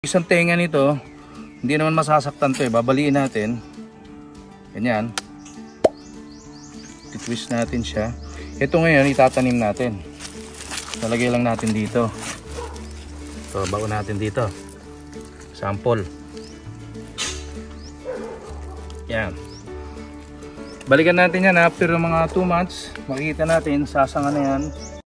Isang tenga nito, hindi naman masasaktan to eh. Babaliin natin. Ganyan. Twist natin siya. Ito ngayon itatanim natin. Lalagay lang natin dito. So, baon natin dito. Sample. Yan. Balikan natin yan after ng mga 2 months. Makikita natin sasanga na yan.